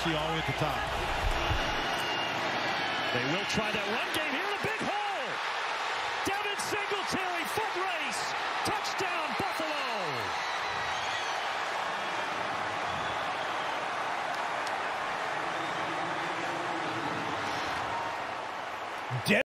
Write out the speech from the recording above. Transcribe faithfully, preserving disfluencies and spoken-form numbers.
see all the way at the top. They will try that run game here in a big hole. Devin Singletary, foot race. Touchdown, Buffalo.